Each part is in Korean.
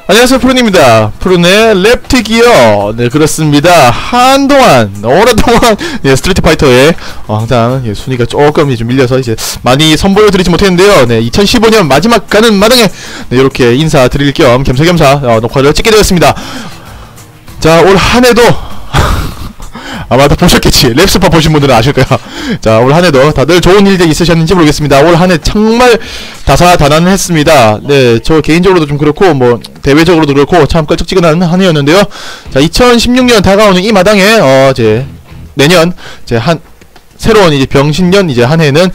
안녕하세요, 푸른입니다. 푸른의 랩트 기어. 네, 그렇습니다. 한동안, 오랫동안, 예, 스트리트 파이터에, 항상, 예, 순위가 조금 좀 밀려서 이제 많이 선보여드리지 못했는데요. 네, 2015년 마지막 가는 마당에, 네, 이렇게 인사드릴 겸, 겸사겸사, 녹화를 찍게 되었습니다. 자, 올 한 해도, 아마 다 보셨겠지. 랩스파 보신 분들은 아실 거야. 자, 올 한 해도 다들 좋은 일들 있으셨는지 모르겠습니다. 올 한 해 정말 다사다난했습니다. 네, 저 개인적으로도 좀 그렇고, 뭐, 대외적으로도 그렇고, 참 껄쩍지근한 한 해였는데요. 자, 2016년 다가오는 이 마당에, 이제, 내년, 이제 새로운 이제 병신년 이제 한 해는,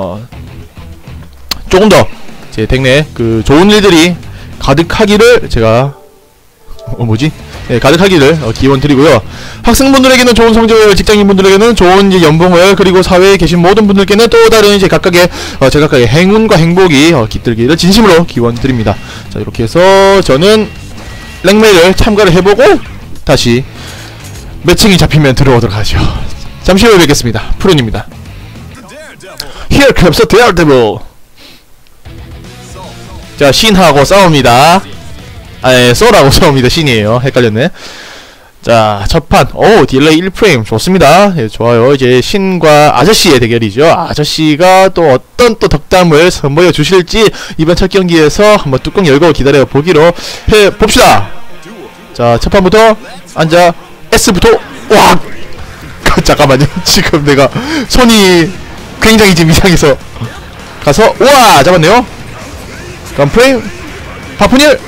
조금 더, 제 댁내 좋은 일들이 가득하기를 제가, 예, 가득하기를 기원 드리고요. 학생분들에게는 좋은 성적을, 직장인분들에게는 좋은 이제 연봉을, 그리고 사회에 계신 모든 분들께는 또 다른 이제 각각의 제각각의 행운과 행복이 깃들기를 진심으로 기원 드립니다. 자, 이렇게 해서 저는 랭메이를 참가를 해보고 다시 매칭이 잡히면 들어오도록 하죠. 잠시 후에 뵙겠습니다. 푸른입니다. Here comes the Daredevil. 자, 신하고 싸웁니다. 예, 쏘라고 싸웁니다. 신이에요. 헷갈렸네. 자, 첫판. 딜레이 1프레임. 좋습니다. 예, 좋아요. 이제 신과 아저씨의 대결이죠. 아저씨가 또 어떤 또 덕담을 선보여 주실지 이번 첫 경기에서 한번 뚜껑 열고 기다려 보기로 해 봅시다. 자, 첫판부터 앉아. S부터. 와! 잠깐만요. 지금 내가 손이 굉장히 지금 이상해서 가서, 우와! 잡았네요. 다음 프레임. 파푸닐.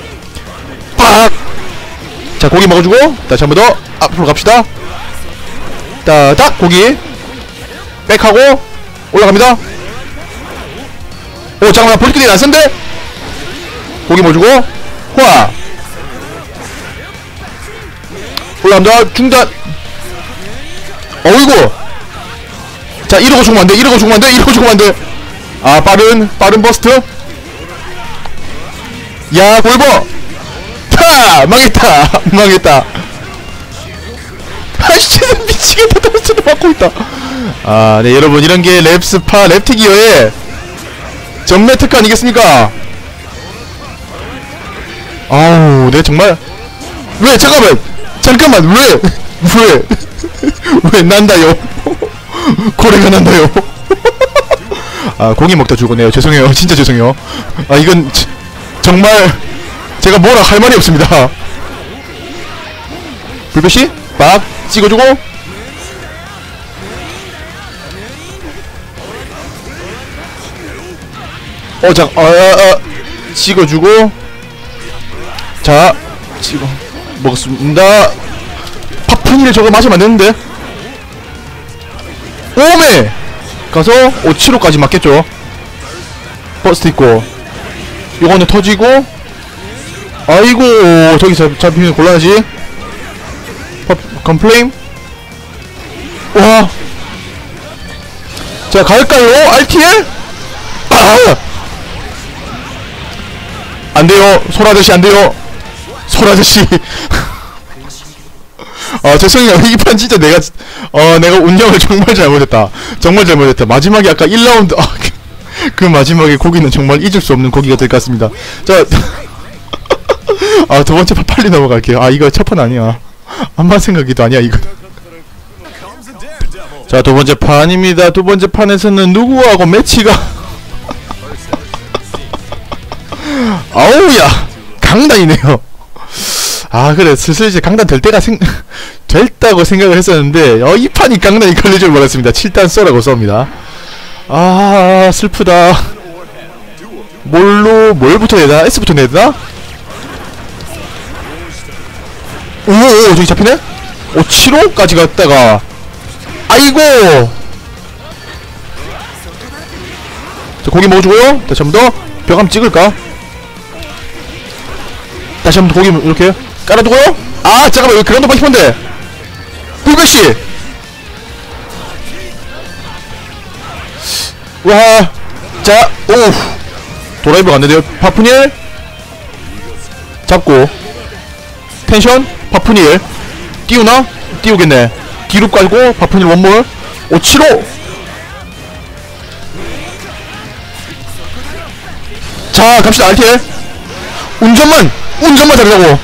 자, 고기 먹어주고 다시 한번 더 앞으로 갑시다. 딱 고기 백하고 올라갑니다. 오, 잠깐만, 볼트들이 낯선데? 고기 먹어주고 호아 올라갑니다. 중단. 어이구. 자, 이러고 죽으면 안돼. 이러고 죽으면 안돼. 이러고 죽으면 안돼. 아, 빠른 버스트. 야, 골버. 망했다. 망했다. 아씨, 미치겠다. 떨어뜨려 맞고 있다. 아, 네, 여러분, 이런게 랩스파 랩트기어의 전매 특허 아니겠습니까? 아우, 네, 정말. 왜, 잠깐만, 왜 난다요? 고래가 난다요. 아, 고기 먹다 죽었네요. 죄송해요. 진짜 죄송해요. 아, 이건 정말 제가 뭐라 할 말이 없습니다. 불빛이 막 찍어주고, 찍어주고, 자, 찍어 먹었습니다. 파푼이를 저거 맞으면 안되는데. 오메 가서 575까지 맞겠죠. 버스트 있고, 요거는 터지고. 아이고, 저기 잡히면 곤란하지. 컴플레임. 와. 자, 갈까요? RTL? 안돼요. 솔아저씨 안돼요. 솔아저씨. 죄송해요. 이 판 진짜 내가 운영을 정말 잘못했다. 정말 잘못했다. 마지막에 아까 1라운드 그 마지막에 고기는 정말 잊을 수 없는 고기가 될 것 같습니다. 자, 두 번째 판 빨리 넘어갈게요. 이거 첫 판 아니야. 한번 생각이도 아니야, 이거. 자, 두 번째 판입니다. 두 번째 판에서는 누구하고 매치가 아우야, 강단이네요. 그래, 슬슬 이제 강단 될 때가 됐다고 생각을 했었는데, 이 판이 강단이 걸릴 줄 몰랐습니다. 7단 쏘라고 쏩니다. 슬프다. 뭘부터 내야 되나? S부터 내야 되나? 오, 저기 잡히네? 75까지 갔다가, 아이고! 자, 고기 먹어주고요. 다시 한 번 더. 벽 한번 찍을까? 다시 한 번 더 고기 이렇게 깔아두고요. 잠깐만, 여기 그라운드 바퀴폰데. 불가시! 와, 자, 도라이브가 안되네요. 파푸닐 잡고, 텐션 파푸닐 띄우나? 띄우겠네. 뒤로 깔고 파푸닐 원몰. 575. 자, 갑시다. RTL. 운전만 잘하자고.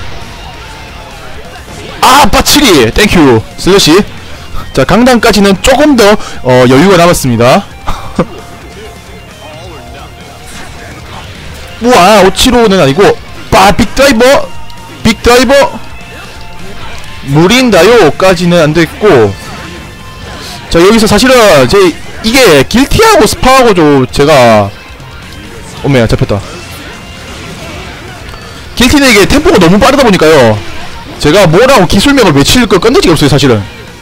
아, 빠치리 땡큐 슬래시. 자, 강단까지는 조금 더 여유가 남았습니다. 우와, 575는 아니고 빅드라이버 무린다요까지는 안됐고. 자, 여기서 사실은 이게 길티하고 스파하고 제가 오메야 잡혔다. 길티는 이게 템포가 너무 빠르다 보니까요, 제가 뭐라고 기술명을 외칠 거 건데지가 없어요 사실은.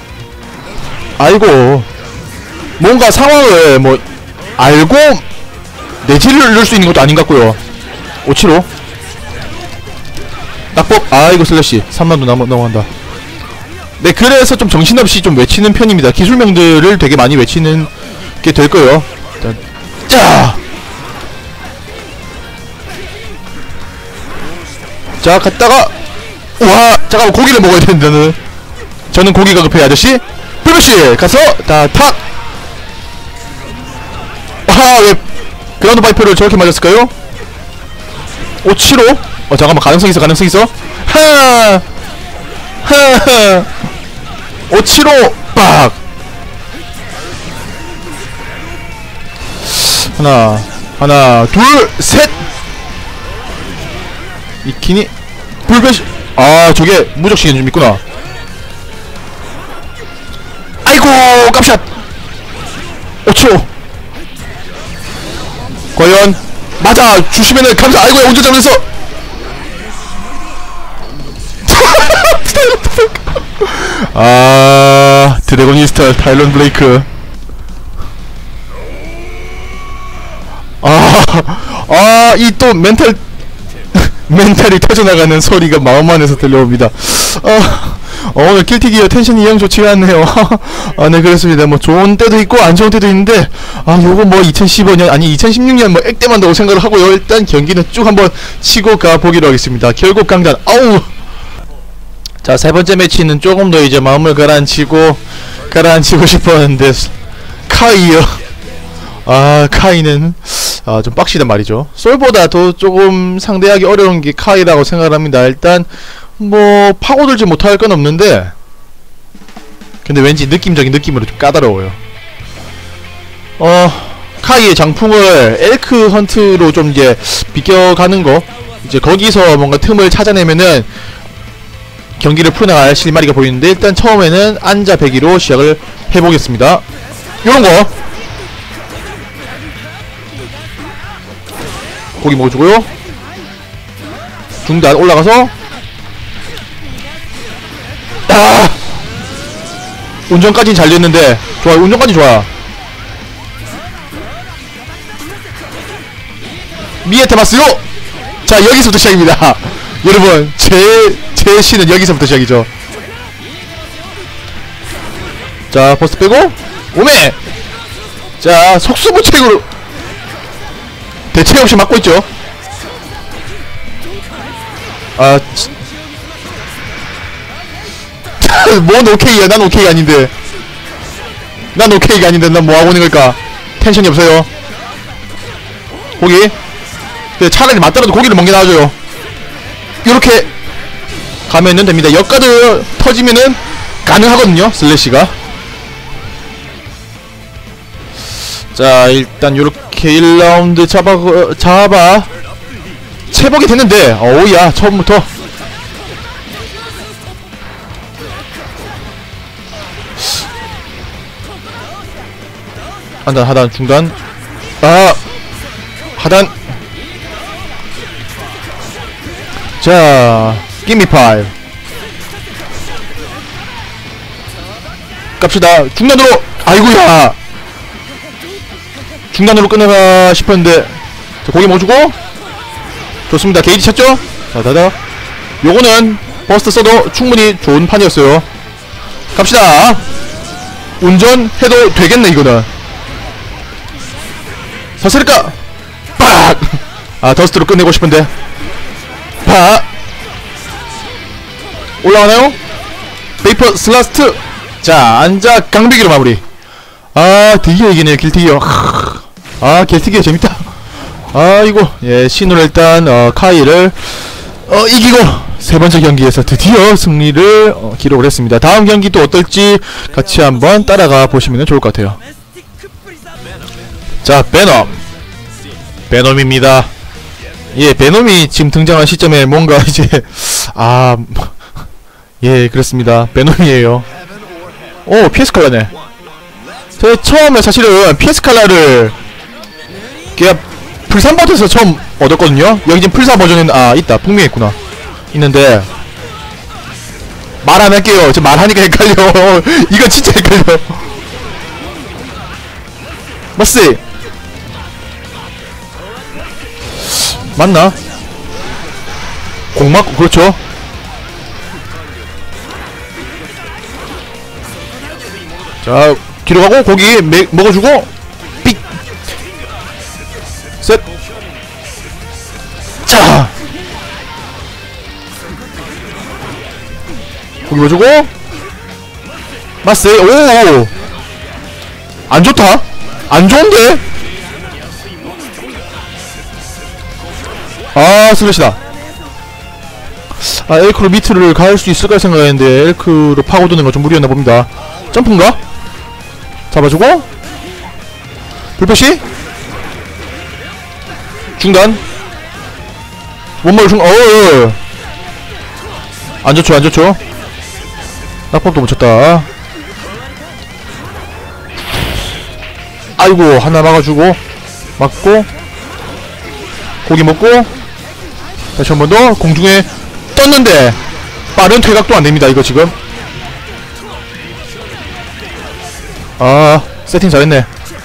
아이고, 뭔가 상황을 뭐 알고 내질을 넣을 수 있는 것도 아닌 것 같고요. 575 낙법. 아이고 슬래시 3만도 넘어간다. 네, 그래서 좀 정신없이 좀 외치는 편입니다. 기술명들을 되게 많이 외치는 게 될 거예요. 자, 갔다가 우와, 잠깐만, 고기를 먹어야 되는데 저는 고기가 급해요 아저씨. 불러시 가서 탁. 아, 왜 그라운드 바이퍼를 저렇게 맞았을까요? 575 잠깐만, 가능성 있어. 하 575 빡. 하나 둘 셋. 이키니 불배시. 아, 저게 무적시간 좀 있구나. 아이고, 깜샷. 5초. 과연 맞아 주시면은 감사. 아이고, 운전 잘못했어. 아, 드래곤이스타 타일런 블레이크. 이 또 멘탈이 터져나가는 소리가 마음 안에서 들려옵니다. 오늘 킬티기어 텐션이 영 좋지가 않네요. 네, 그렇습니다. 뭐 좋은 때도 있고 안 좋은 때도 있는데, 요거 뭐 2015년 아니 2016년 뭐 액땜한다고 생각을 하고요. 일단 경기는 쭉 한번 치고 가보기로 하겠습니다. 결국 강단. 자, 세 번째 매치는 조금 더 이제 마음을 가라앉히고 싶었는데, 카이요. 카이는 좀 빡시단 말이죠. 솔보다 더 조금 상대하기 어려운 게 카이라고 생각을 합니다. 일단 뭐 파고들지 못할 건 없는데, 근데 왠지 느낌적인 느낌으로 좀 까다로워요. 카이의 장풍을 엘크 헌트로 좀 이제 비껴가는 거, 이제 거기서 뭔가 틈을 찾아내면은 경기를 풀어나갈 실마리가 보이는데, 일단 처음에는 안자 배기로 시작을 해보겠습니다. 요런거 고기 먹어주고요. 중단 올라가서 운전까지는 잘 됐는데, 좋아요. 운전까지 좋아. 미에테마스요. 자, 여기서부터 시작입니다. 여러분, 제 시는 여기서부터 시작이죠. 자, 버스 빼고 오메. 자, 속수무책으로 대체 없이 맞고 있죠. 뭔 오케이야. 난 오케이가 아닌데. 난 뭐하고 있는 걸까? 텐션이 없어요. 고기. 차라리 맞더라도 고기를 먹게 나와줘요. 요렇게 가면은 됩니다. 역가드 터지면은 가능하거든요, 슬래시가. 자, 일단 요렇게 1라운드 잡아 채복이 됐는데, 오야, 처음부터 하단 중단. 하단. 자, 기미 파이브 갑시다. 중단으로. 아이고야, 중단으로 끝내나 싶었는데. 자, 고기 먹어주고. 좋습니다. 게이지 찼죠? 자다다. 요거는 버스트 써도 충분히 좋은 판이었어요. 갑시다. 운전해도 되겠네 이거는. 사슬까? 빡! 더스트로 끝내고 싶은데. 팍! 올라가나요? 베이퍼 슬라스트. 자, 안자 강비기로 마무리. 드디어 이기네요, 길티기어. 길티기어 재밌다. 이거, 예, 신으로 일단, 카이를 이기고 세 번째 경기에서 드디어 승리를 기록을 했습니다. 다음 경기 또 어떨지 같이 한번 따라가 보시면 좋을 것 같아요. 자, 베놈입니다. 예, 베놈이 지금 등장한 시점에 뭔가 이제 예, 그렇습니다. 베놈이에요. 오, PS 칼라네. 제가 처음에 사실은 PS 칼라를 그냥 풀3버튼에서 처음 얻었거든요. 여기 지금 풀4 버전에는 있다. 분명히 있구나. 있는데 말 안 할게요. 저 말하니까 헷갈려. 이거 진짜 헷갈려. 맞지? 맞나? 공 맞고, 그렇죠. 자, 뒤로 가고 고기 먹어주고 삑 셋. 자, 고기 먹어주고 맞세. 오, 안 좋다. 안 좋은데. 슬래시다. 엘크로 밑을 갈 수 있을까 생각했는데 엘크로 파고드는 건 좀 무리였나 봅니다. 점프인가? 잡아주고 불패시 중단 원몰 안좋죠 안좋죠. 낙법도 묻혔다. 아이고, 하나 막아주고 맞고 고기 먹고 다시 한 번 더 공중에 떴는데 빠른 퇴각도 안됩니다. 이거 지금 세팅 잘했네.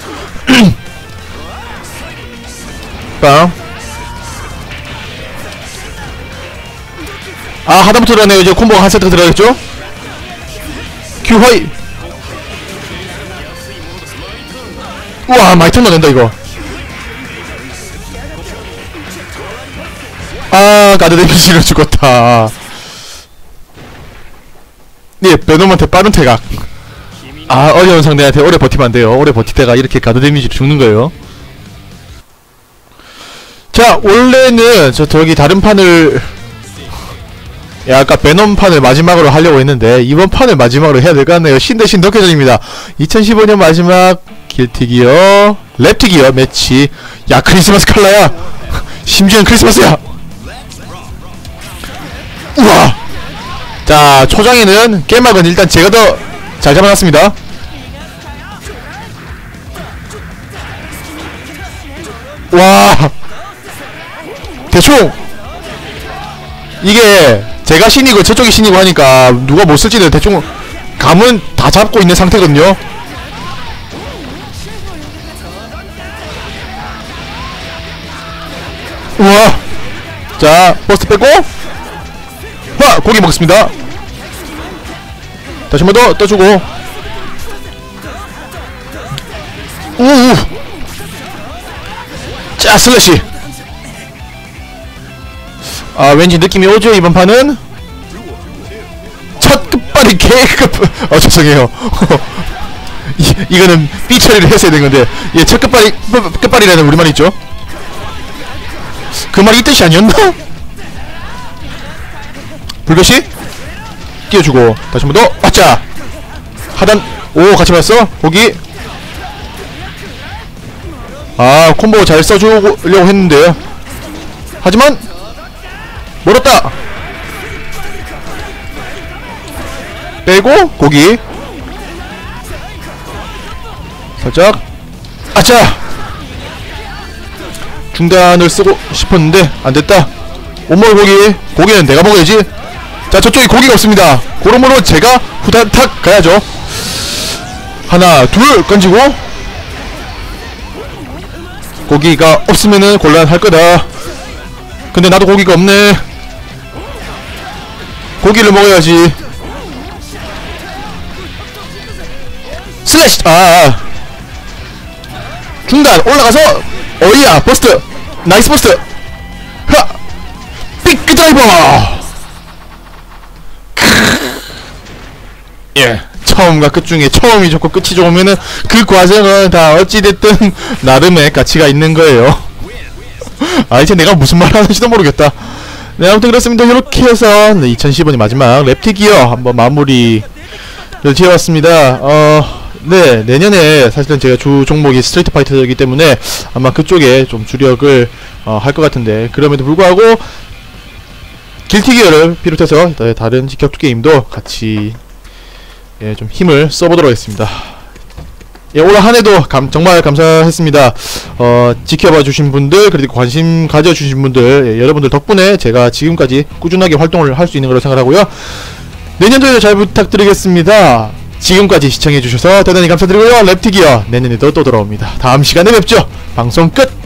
빵. 하다부터 들어가네요. 이제 콤보가 한 세트 들어가겠죠? 큐 화이. 우와, 많이 턴다 된다 이거. 가드 데미지를 죽었다. 네, 베놈한테 빠른 퇴각. 어려운 상대한테 오래 버티면 안 돼요. 오래 버티다가 이렇게 가드 데미지를 죽는 거예요. 자, 원래는 저기 다른 판을 아까 베놈 판을 마지막으로 하려고 했는데 이번 판을 마지막으로 해야 될 것 같네요. 신 대신 덕혜전입니다. 2015년 마지막 길티기어 랩티기어 매치. 야, 크리스마스 칼라야. 심지어는 크리스마스야. 우와. 자, 초장에는 깨막은 일단 제가 더 잘 잡아놨습니다. 와, 대충 이게 제가 신이고 저쪽이 신이고 하니까 누가 못 쓸지는 대충 감은 다 잡고 있는 상태거든요. 우와. 자, 버스트 빼고 고기 먹습니다. 다시 한 번 더 떠주고 우우. 자, 슬래시. 왠지 느낌이 오죠. 이번 판은 첫 끝발이 개급. 죄송해요. 이거는 삐 처리를 했어야 된 건데, 예, 첫 끝발이라는 우리말 있죠. 그 말이 이 뜻이 아니었나? 불교시 띄워주고 다시 한 번 더. 아짜 하단. 오, 같이 봤어. 거기 콤보 잘 써주려고 했는데 하지만 멀었다. 빼고 고기 살짝. 아차, 중단을 쓰고 싶었는데 안됐다. 온몰 고기는 내가 먹어야지. 자, 저쪽에 고기가 없습니다. 그러므로 제가 후다닥 가야죠. 하나 둘 건지고. 고기가 없으면은 곤란할 거다. 근데 나도 고기가 없네. 고기를 먹어야지. 슬래시. 중단 올라가서 어이야 버스트. 나이스 버스트. 빅 드라이버. 예, 처음과 끝 중에 처음이 좋고 끝이 좋으면은 그 과정은 다 어찌됐든 나름의 가치가 있는 거예요. 이제 내가 무슨 말 하는지도 모르겠다. 네, 아무튼 그렇습니다. 이렇게 해서 네, 2015년 마지막 랩틱이어 한번 마무리를 지어봤습니다. 네, 내년에 사실은 제가 주 종목이 스트리트 파이터이기 때문에 아마 그쪽에 좀 주력을 할 것 같은데, 그럼에도 불구하고 길티기어를 비롯해서 다른 격투 게임도 같이 예, 좀 힘을 써보도록 하겠습니다. 예, 올 한해도 정말 감사했습니다. 지켜봐 주신 분들, 그리고 관심 가져 주신 분들, 예, 여러분들 덕분에 제가 지금까지 꾸준하게 활동을 할 수 있는 걸로 생각하고요. 내년도에도 잘 부탁드리겠습니다. 지금까지 시청해 주셔서 대단히 감사드리고요. 랩틱이요, 내년에도 또 돌아옵니다. 다음 시간에 뵙죠. 방송 끝!